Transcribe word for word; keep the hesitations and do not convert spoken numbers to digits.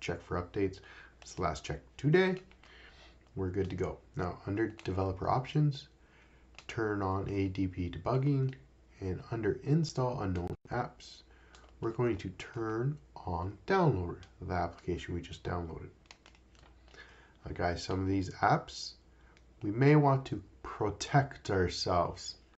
check for updates. It's the last check today. We're good to go. Now under developer options, turn on A D P debugging, and under install unknown apps, we're going to turn on downloader, the application we just downloaded. Uh, guys, some of these apps, we may want to protect ourselves